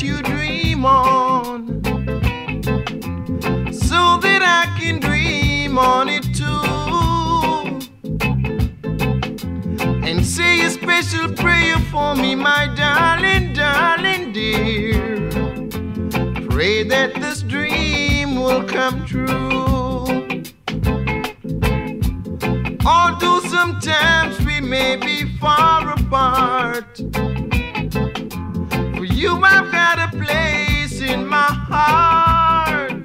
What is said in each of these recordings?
that you dream on, so that I can dream on it too, and say a special prayer for me, my darling, darling dear. Pray that this dream will come true. Although sometimes we may be far apart, for you I've got a place in my heart.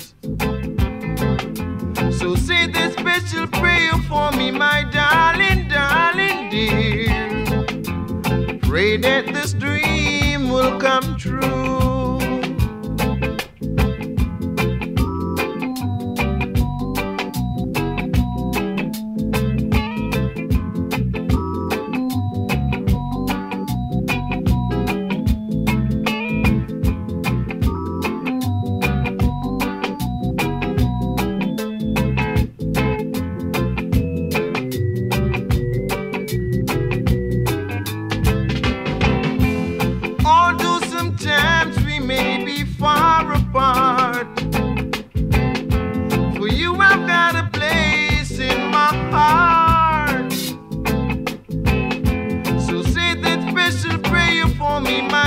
So say that special prayer for me, my darling, darling dear. Pray that this dream will come true. Me, my